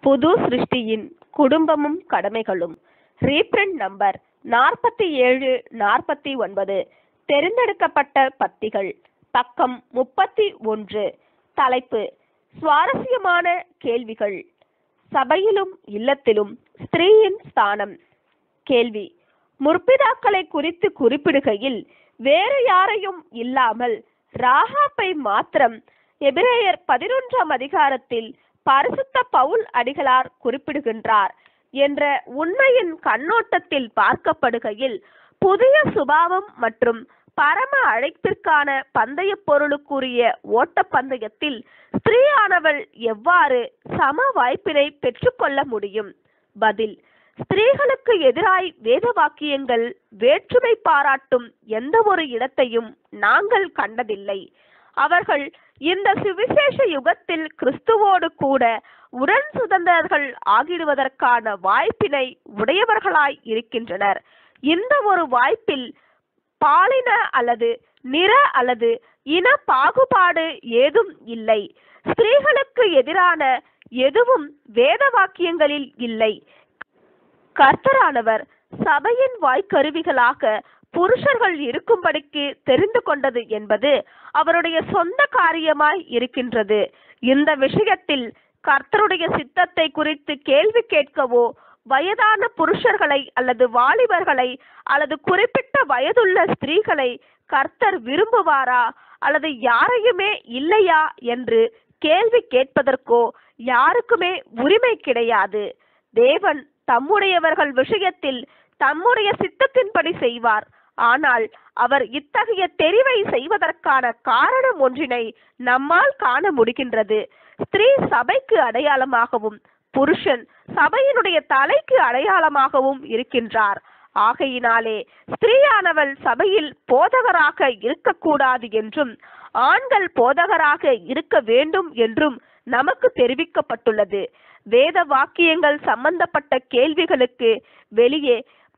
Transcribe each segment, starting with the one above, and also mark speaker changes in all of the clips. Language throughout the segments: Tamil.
Speaker 1: புது சிருஷ்டியின் குடும்பமும் கடமைகளும். Reprint number 4749. தெரிந்தெடுக்கப்பட்ட பத்திகள். பக்கம் 31. தலைப்பு: சுவாரஸ்யமான கேள்விகள். சபையிலும் இல்லத்திலும் ஸ்திரீயின் ஸ்தானம். கேள்வி: முற்பிதாக்களை குறித்து குறிப்பிடுகையில் வேறு யாரையும் இல்லாமல் ராகாப்பை மாத்திரம் எபிரேயர் 11ஆம் அதிகாரத்தில் பரிசுத்த பவுல் அடிகளார் குறிப்பிடுகின்றார் என்ற உண்மையின் கண்ணோட்டத்தில் பார்க்கப்படுகையில், புதிய சுபாவம் மற்றும் பரம அழைப்பிற்கான பந்தய பொருளுக்குரிய ஓட்டப்பந்தயத்தில் ஸ்திரீயானவள் எவ்வாறு சம வாய்ப்பினை பெற்றுக்கொள்ள முடியும்? பதில்: ஸ்திரீகளுக்கு எதிராய் வேத வாக்கியங்கள் வேற்றுமை பாராட்டும் எந்த ஒரு இடத்தையும் நாங்கள் கண்டதில்லை. அவர்கள் இந்த சுவிசேஷ யுகத்தில் கிறிஸ்துவோடு கூட உடன் சுதந்திரர்கள் ஆகிடுவதற்கான வாய்ப்பினை உடையவர்களாய் இருக்கின்றனர். இந்த ஒரு வாய்ப்பில் பாலின அல்லது நிற அல்லது இன பாகுபாடு ஏதும் இல்லை. ஸ்திரீகளுக்கு எதிரான எதுவும் வேத வாக்கியங்களில் இல்லை. கர்த்தரானவர் சபையின் வாய்க்கருவிகளாக புருஷர்கள் இருக்கும்படிக்கு தெரிந்து கொண்டது என்பது அவருடைய சொந்த காரியமாய் இருக்கின்றது. இந்த விஷயத்தில் கர்த்தருடைய சித்தத்தை குறித்து கேள்வி கேட்கவோ, வயதான புருஷர்களை அல்லது வாலிபர்களை அல்லது குறிப்பிட்ட வயதுள்ள ஸ்திரீகளை கர்த்தர் விரும்புவாரா அல்லது யாரையுமே இல்லையா என்று கேள்வி கேட்பதற்கோ யாருக்குமே உரிமை கிடையாது. தேவன் தம்முடையவர்கள் விஷயத்தில் தம்முடைய சித்தத்தின்படி செய்வார். ஆனால் அவர் இத்தகைய தெரிவை செய்வதற்கான காரணம் ஒன்றினை நம்மால் காண முடிகின்றது. ஸ்திரீ சபைக்கு அடையாளமாகவும் புருஷன் சபையினுடைய தலைக்கு அடையாளமாகவும் இருக்கின்றார். ஆகையினாலே ஸ்திரீயானவள் சபையில் போதகராக இருக்கக்கூடாது என்றும் ஆண்கள் போதகராக இருக்க வேண்டும் என்றும் நமக்கு தெரிவிக்கப்பட்டுள்ளது. வேத வாக்கியங்கள் சம்பந்தப்பட்ட கேள்விகளுக்கு வெளியே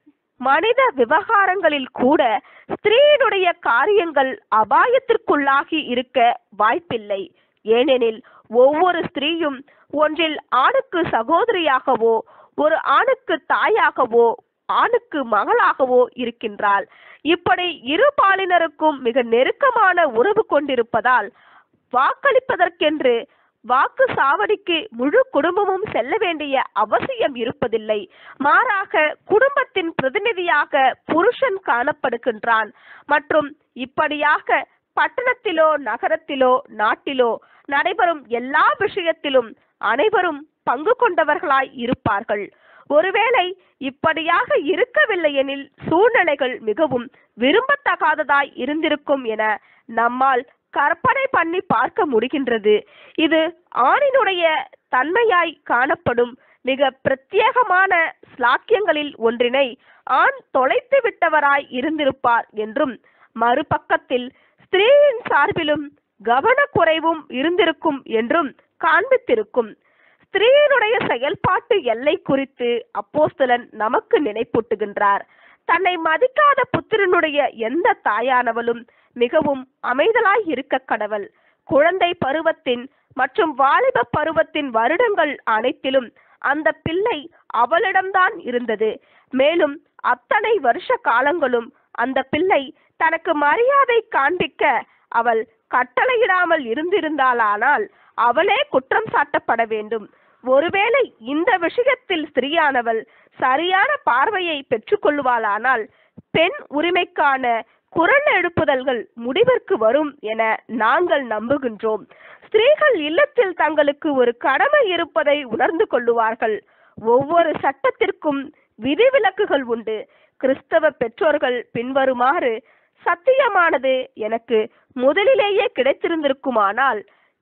Speaker 1: மனித விவகாரங்களில் கூட ஸ்திரீயினுடைய காரியங்கள் அபாயத்திற்குள்ளாகி இருக்க வாய்ப்பில்லை. ஏனெனில் ஒவ்வொரு ஸ்திரீயும் ஒன்றில் ஆணுக்கு சகோதரியாகவோ, ஒரு ஆணுக்கு தாயாகவோ, ஆணுக்கு மகளாகவோ இருக்கின்றாள். இப்படி இரு பாலினருக்கும் மிக நெருக்கமான உறவு கொண்டிருப்பதால் வாக்களிப்பதற்கென்று வாக்கு சாவடிக்கு முழு குடும்பமும் செல்ல வேண்டிய அவசியம் இருப்பதில்லை. மாறாக குடும்பத்தின் பிரதிநிதியாக புருஷன் காணப்படுகின்றான். மற்றும் இப்படியாக பட்டணத்திலோ நகரத்திலோ நாட்டிலோ நடைபெறும் எல்லா விஷயத்திலும் அனைவரும் பங்கு கொண்டவர்களாய் இருப்பார்கள். ஒருவேளை இப்படியாக இருக்கவில்லை எனில் சூழ்நிலைகள் மிகவும் விரும்பத்தகாததாய் இருந்திருக்கும் என நம்மால் கற்பனை பண்ணி பார்க்க முடிகின்றது. இது ஆணினுடைய தன்மையாய் காணப்படும் மிக பிரத்யேகமான ஸ்லாக்கியங்களில் ஒன்றினை ஆண் தொலைத்து விட்டவராய் இருந்திருப்பார் என்றும், மறுபக்கத்தில் ஸ்திரீயின் சார்பிலும் கவனக்குறைவும் இருந்திருக்கும் என்றும் காண்பித்திருக்கும். ஸ்திரீயினுடைய செயல்பாட்டு எல்லை குறித்து அப்போஸ்தலன் நமக்கு நினைப்பூட்டுகின்றார். தன்னை மதிக்காத புத்திரனுடைய எந்த தாயானவளும் மிகவும் அமைதலாய் இருக்க கடவள். குழந்தை பருவத்தின் மற்றும் வாலிப பருவத்தின் வருடங்கள் அனைத்திலும் அந்த பிள்ளை அவளிடம்தான் இருந்தது. மேலும் அத்தனை வருஷ காலங்களும் அந்த பிள்ளை தனக்கு மரியாதை காண்பிக்க அவள் கட்டளையிடாமல் இருந்திருந்தாளானால் அவளே குற்றம் சாட்டப்பட வேண்டும். ஒருவேளை இந்த விஷயத்தில் ஸ்திரீயானவள் சரியான பார்வையை பெற்றுக்கொள்வாளானால் பெண் உரிமைக்கான குரல் எழுப்புதல்கள் முடிவிற்கு வரும் என நாங்கள் நம்புகின்றோம். ஸ்திரீகள் இல்லத்தில் தங்களுக்கு ஒரு கடமை இருப்பதை உணர்ந்து கொள்ளுவார்கள். ஒவ்வொரு சட்டத்திற்கும் விதிவிலக்குகள் உண்டு. கிறிஸ்தவ பெற்றோர்கள் பின்வருமாறு: சத்தியமானது எனக்கு முதலிலேயே கிடைத்திருந்திருக்குமானால்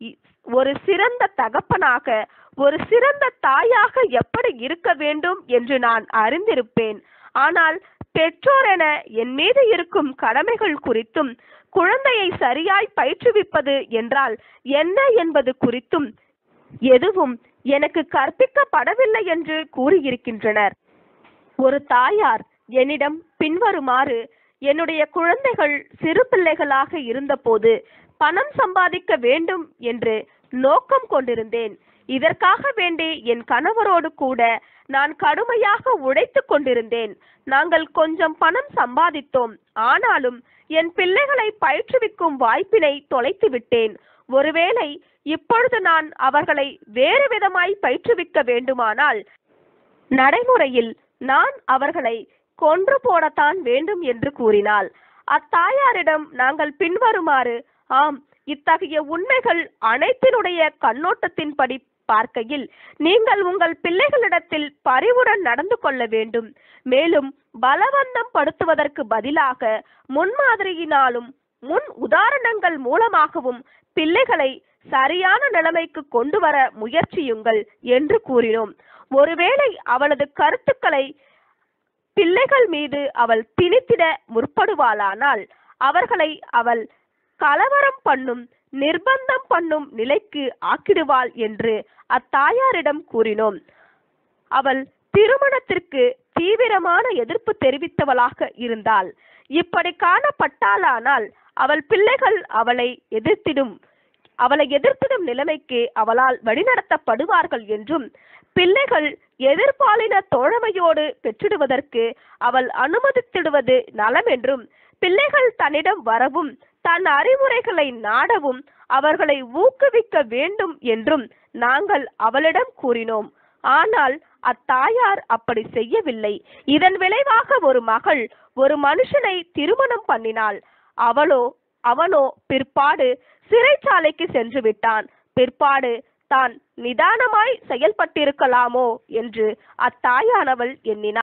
Speaker 1: ஒரு சிறந்த தகப்பனாக, ஒரு சிறந்த தாயாக எப்படி இருக்க வேண்டும் என்று நான் அறிந்திருப்பேன். ஆனால் பெற்றோர் என என் மீது இருக்கும் கடமைகள் குறித்தும், குழந்தையை சரியாய் பயிற்றுவிப்பது என்றால் என்ன என்பது குறித்தும் எதுவும் எனக்கு கற்பிக்கப்படவில்லை என்று கூறியிருக்கின்றனர். ஒரு தாயார் என்னிடம் பின்வருமாறு: என்னுடைய குழந்தைகள் சிறு பிள்ளைகளாக இருந்தபோது பணம் சம்பாதிக்க வேண்டும் என்று நோக்கம் கொண்டிருந்தேன். இதற்காக வேண்டி என் கணவரோடு கூட நான் கடுமையாக உழைத்து கொண்டிருந்தேன். நாங்கள் கொஞ்சம் பணம் சம்பாதித்தோம். ஆனாலும் என் பிள்ளைகளை பயிற்றுவிக்கும் வாய்ப்பினை தொலைத்து விட்டேன். ஒருவேளை இப்பொழுது நான் அவர்களை வேறு விதமாய் பயிற்றுவிக்க வேண்டுமானால் நடைமுறையில் நான் அவர்களை கொன்று போடத்தான் வேண்டும் என்று கூறினாள். அத்தாயாரிடம் நாங்கள் பின்வருமாறு, ஆம், இத்தகைய உண்மைகள் அனைத்தினுடைய கண்ணோட்டத்தின்படி பார்க்கையில் நீங்கள் உங்கள் பிள்ளைகளிடத்தில் பரிவுடன் நடந்து கொள்ள வேண்டும். மேலும் பலவந்தம் படுத்துவதற்கு பதிலாக முன்மாதிரியினாலும் முன் உதாரணங்கள் மூலமாகவும் பிள்ளைகளை சரியான நிலைமைக்கு கொண்டு வர முயற்சியுங்கள் என்று கூறினோம். ஒருவேளை அவளது கருத்துக்களை பிள்ளைகள் மீது அவள் திணித்திட முற்படுவாளானால் அவர்களை அவள் கலவரம் பண்ணும், நிர்பந்தம் பண்ணும் நிலைக்கு ஆக்கிடுவாள் என்று அத்தாயாரிடம் கூறினோம். அவள் திருமணத்திற்கு தீவிரமான எதிர்ப்பு தெரிவித்தவளாக இருந்தாள். இப்படி காணப்பட்டாளானால் அவள் பிள்ளைகள் அவளை எதிர்த்திடும் நிலைமைக்கு அவளால் வழிநடத்தப்படுவார்கள் என்றும், பிள்ளைகள் எதிர்பாலின தோழமையோடு பெற்றிடுவதற்கு அவள் அனுமதித்திடுவது நலம் என்றும், பிள்ளைகள் தன்னிடம் வரவும் தன் அறிவுரைகளை நாடவும் அவர்களை ஊக்குவிக்க வேண்டும் என்றும் நாங்கள் அவளிடம் கூறினோம். ஆனால் அத்தாயார் அப்படி செய்யவில்லை. இதன் விளைவாக ஒரு மகள் ஒரு மனுஷனை திருமணம் பண்ணினாள். அவனோ பிற்பாடு சிறைச்சாலைக்கு சென்று விட்டான். பிற்பாடு தான் நிதானமாய் செயல்பட்டிருக்கலாமோ என்று அத்தாயானவள் எண்ணினாள்.